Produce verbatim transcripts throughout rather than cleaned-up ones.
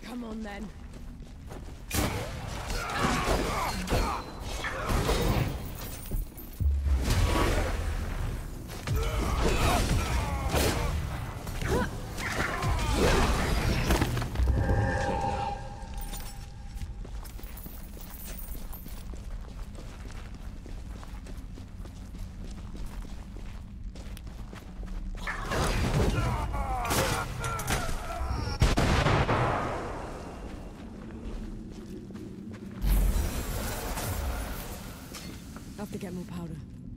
Come on then. Have to get more powder.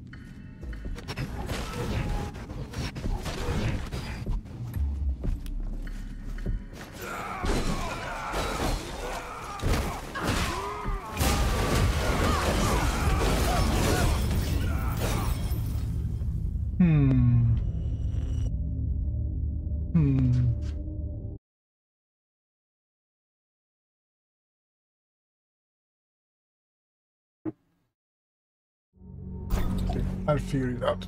Hmm. Hmm. I'll figure it out.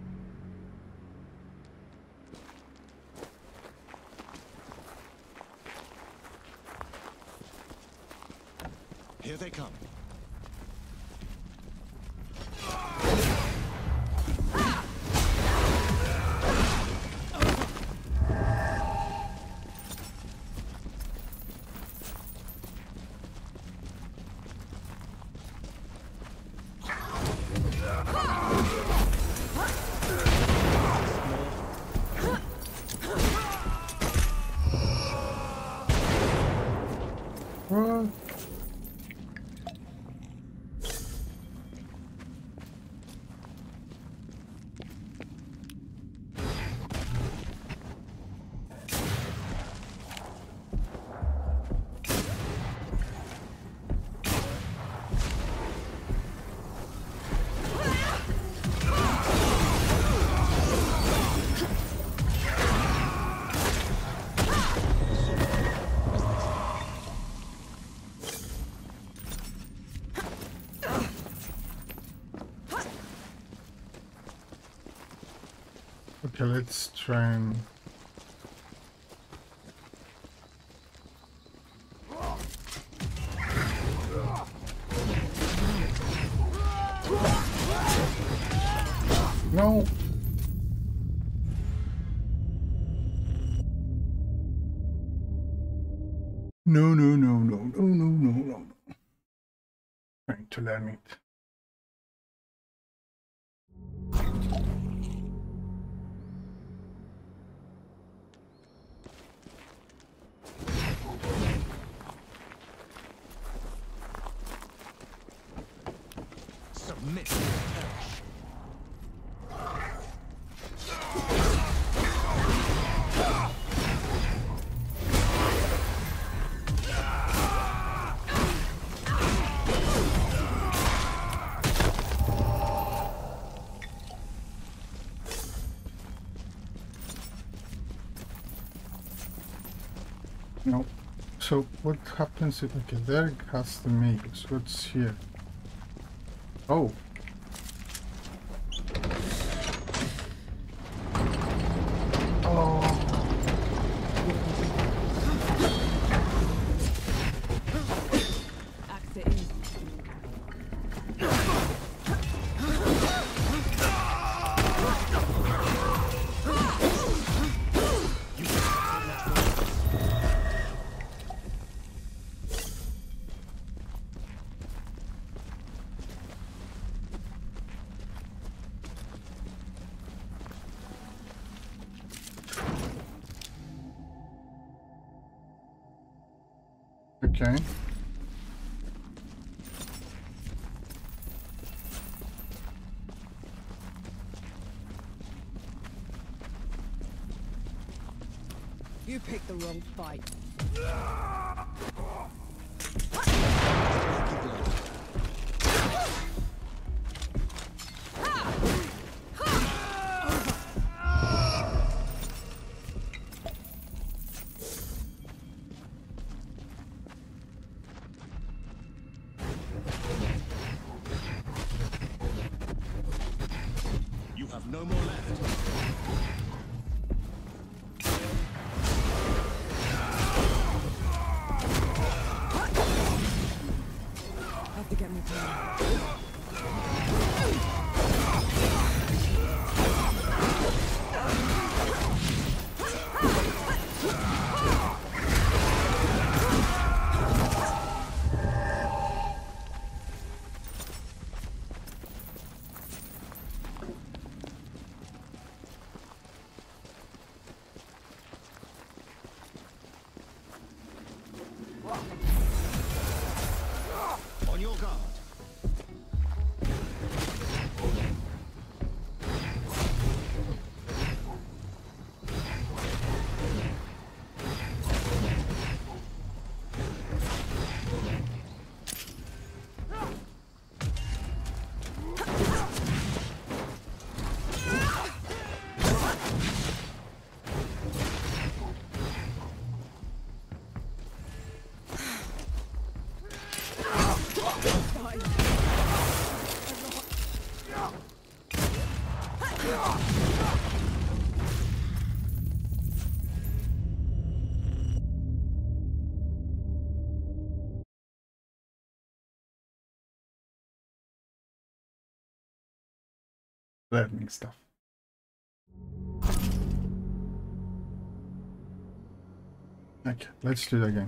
Here they come. What? Okay, let's try and... No! No, no, no, no, no, no, no, no. Trying to learn it. Submit and perish. No. So what happens if... Okay, there has the magus. What's here? Oh. Oh. Axe it in. Okay. You picked the wrong fight. You have no more left. learning stuff. Okay, let's do that again.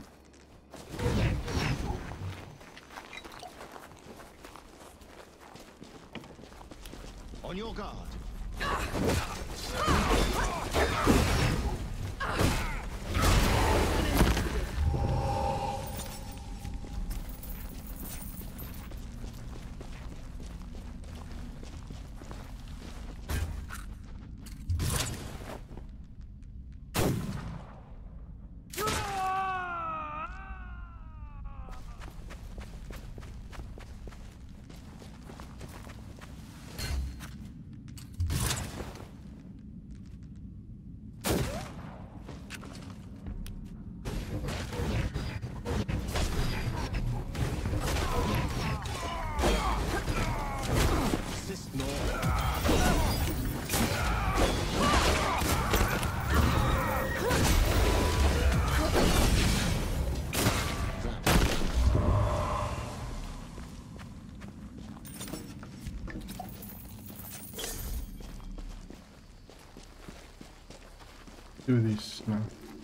On your guard. Assist Nor. Do this now.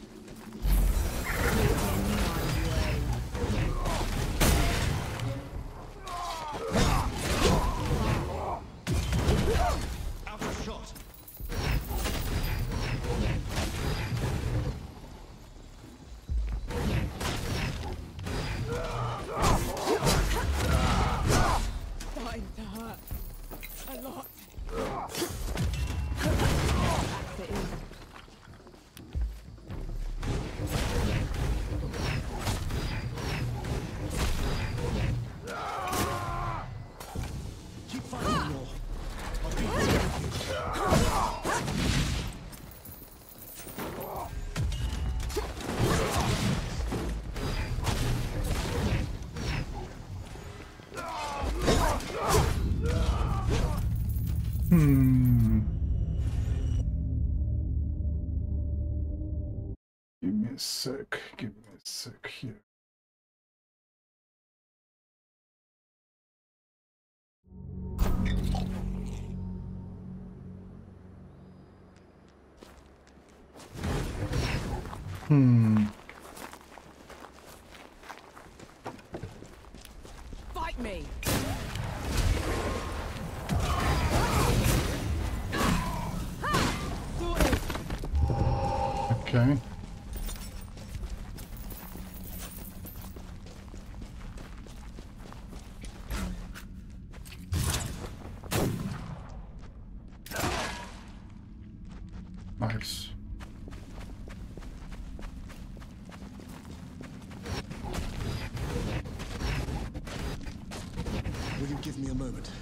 Out of shot. Starting to hurt. A lot. That's it. Keep fighting, Nor. I'll be there with you. Hmm. Give me a sec. Give me a sec here. Hmm. Fight me. Okay. Nice. Will you give me a moment?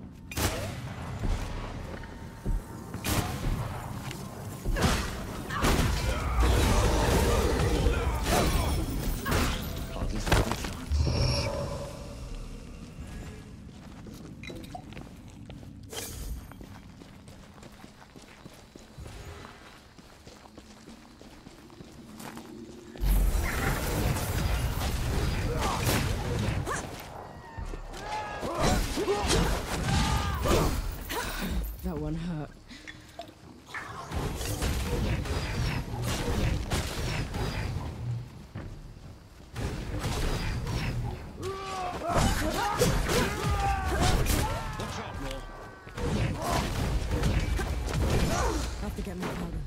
Hardly second chance. That one hurt. Watch out, Nor. I have to get more powder.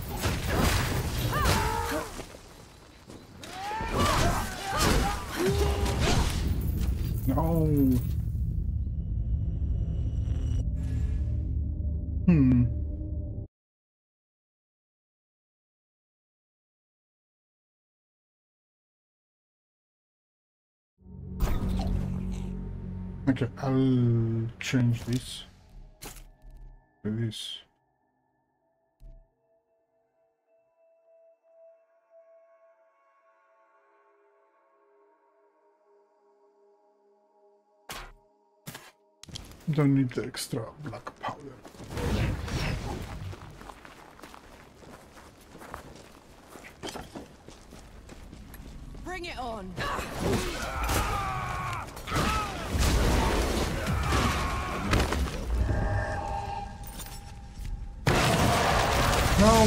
No. Hmm. Okay, I'll change this to this. Don't need the extra black powder. Bring it on. No!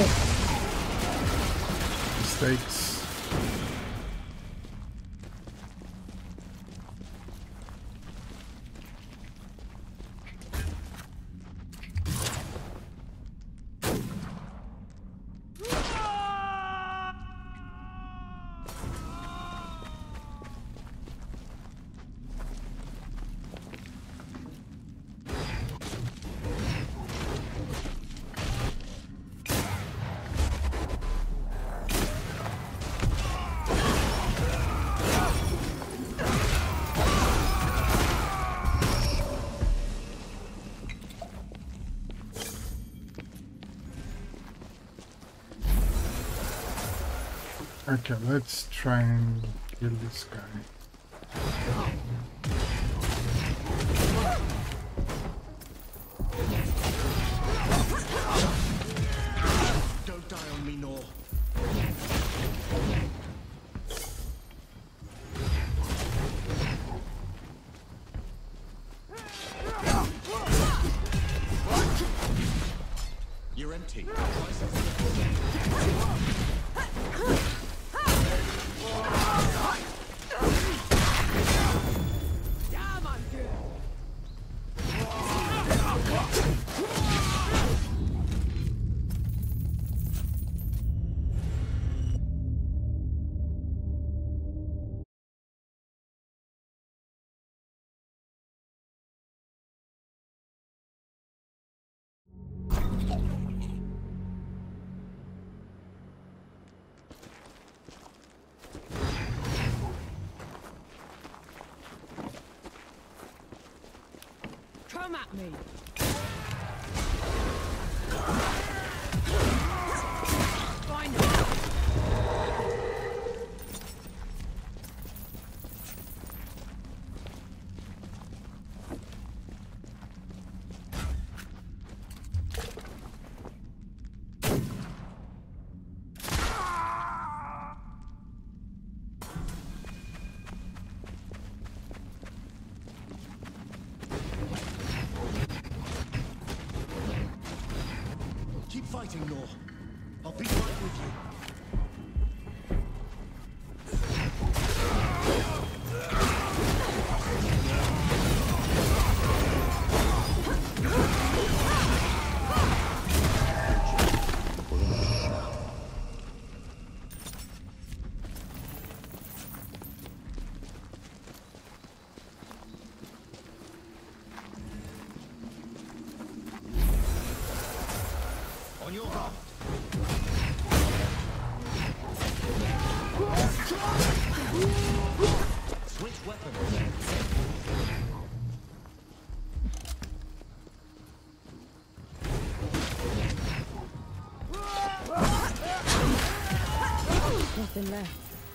Mistakes. Okay, let's try and kill this guy. Don't die on me, Nor. You're empty. Damn, I'm good. Come at me. Find it. Keep fighting, Nor. I'll be right with you. On your guard. Switch weapons. Nothing left.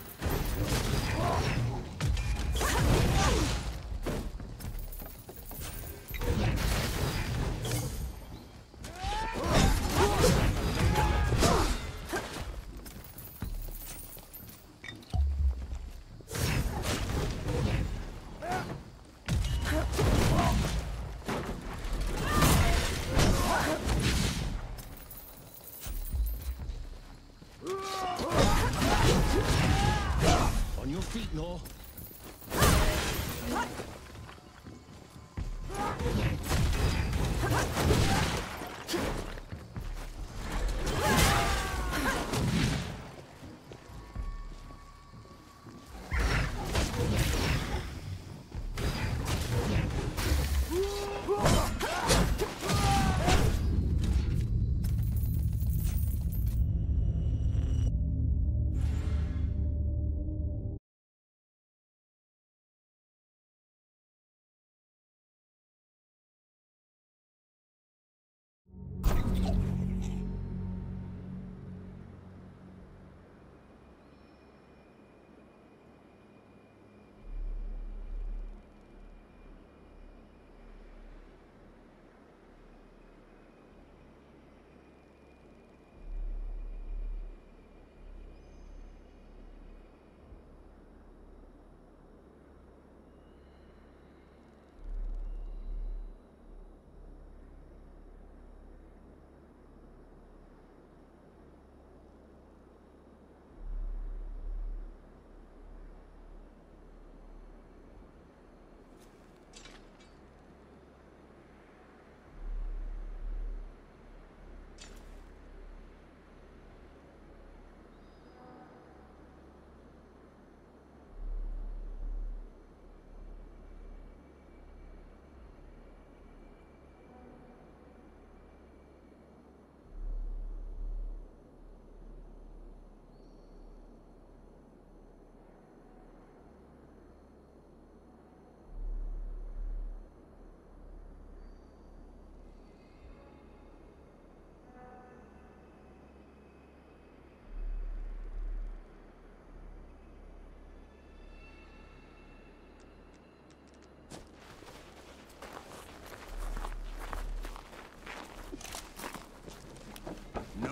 On your feet, Nor.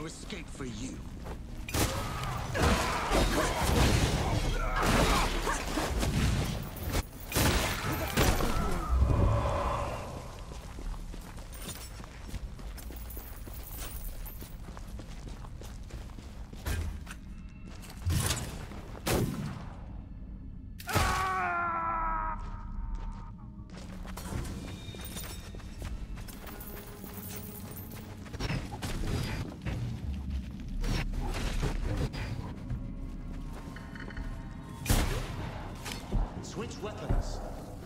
no escape for you. Switch weapons.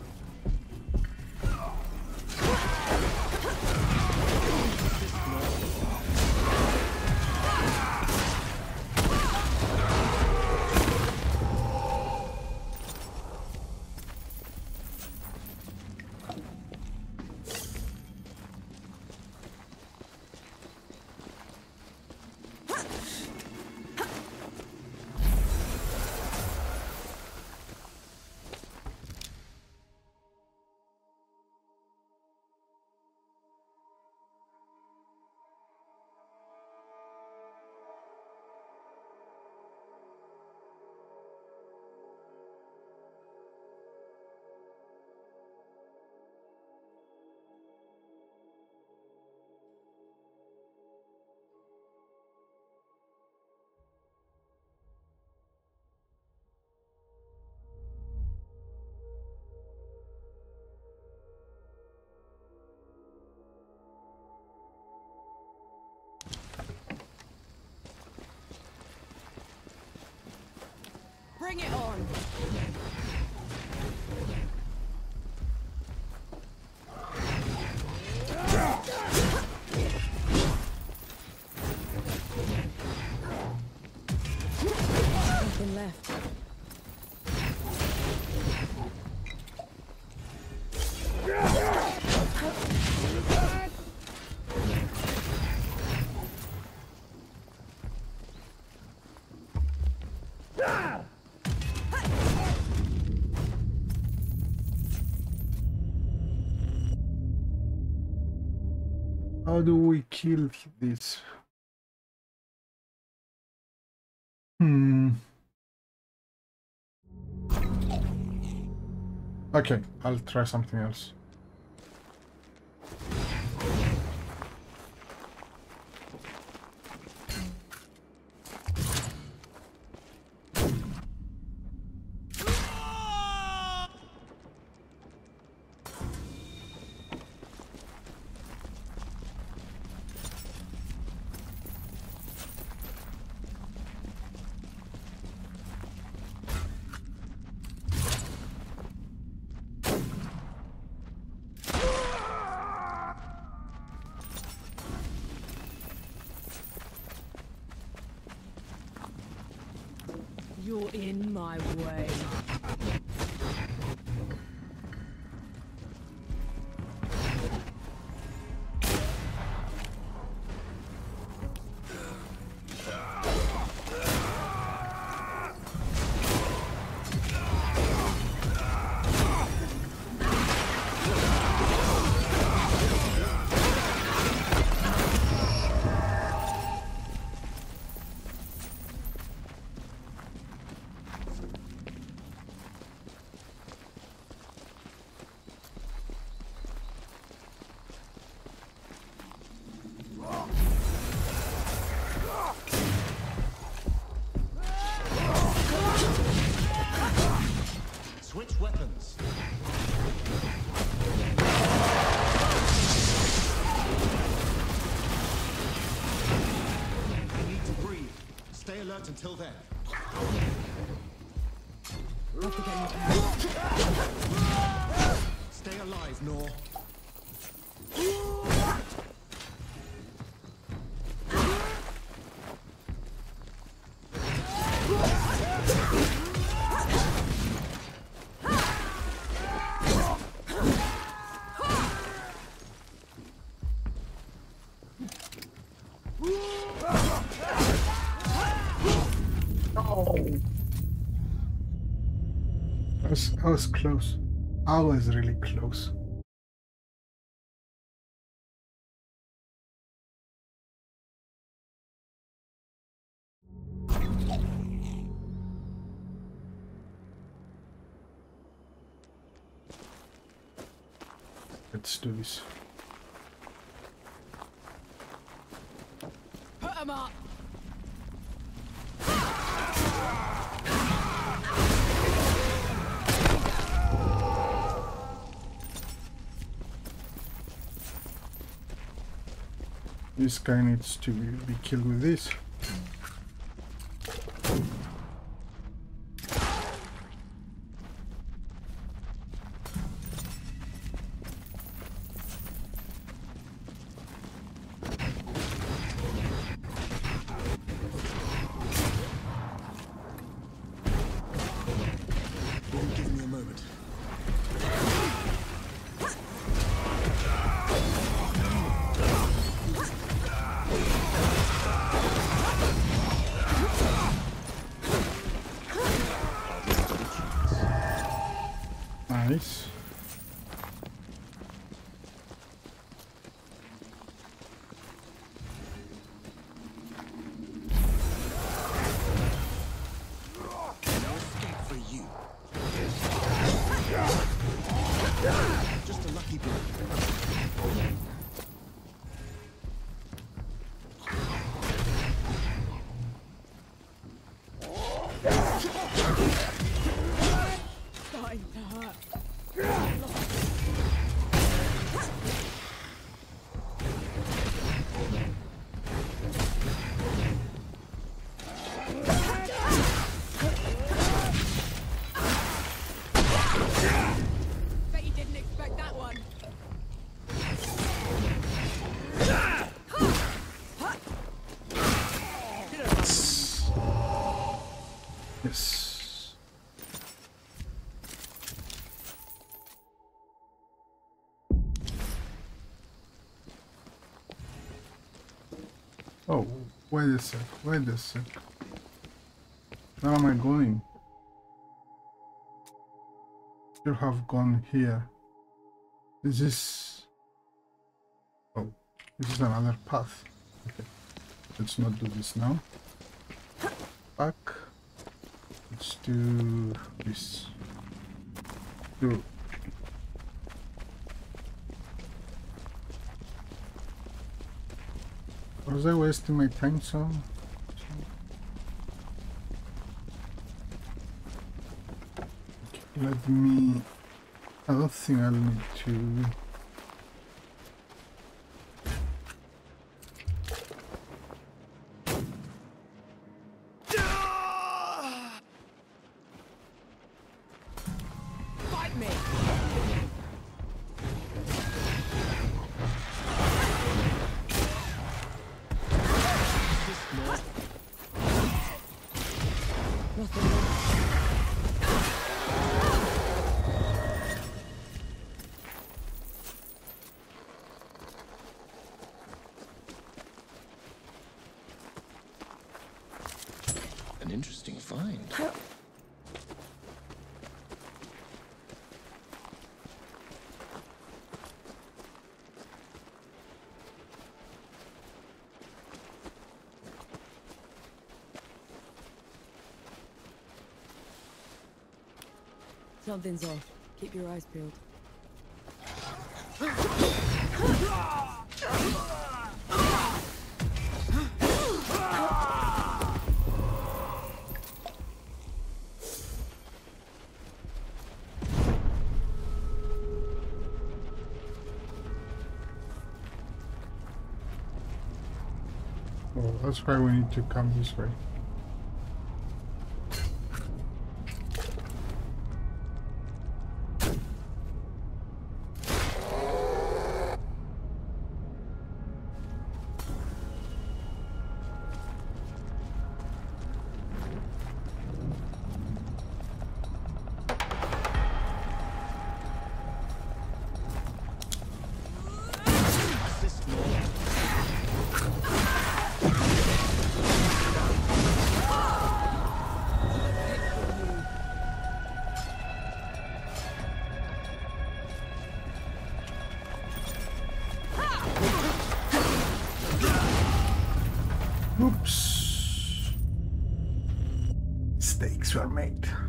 Bring it on! Nothing left. How do we kill this? Hmm. Okay, I'll try something else. You're in my way. Switch weapons. You need to breathe. Stay alert until then. Stay alive, Nor. I was, I was close. I was really close. Let's do this. Put 'em up. This guy needs to be killed with this. Give me a moment. Nice. For you. Just a lucky blow. Starting to hurt. Bet you didn't expect that one. Yes. Oh, wait a sec, wait a sec. Where am I going? You have gone here. This is... Oh, this is another path. Okay, let's not do this now. Back. Let's do this. Do. Was I wasting my time so? Let me... I don't think I'll need to... Fight me. Nothing more. An interesting find. Something's off. Keep your eyes peeled. Oh, that's why we need to come this way. Oops. Mistakes were made.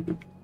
Bye.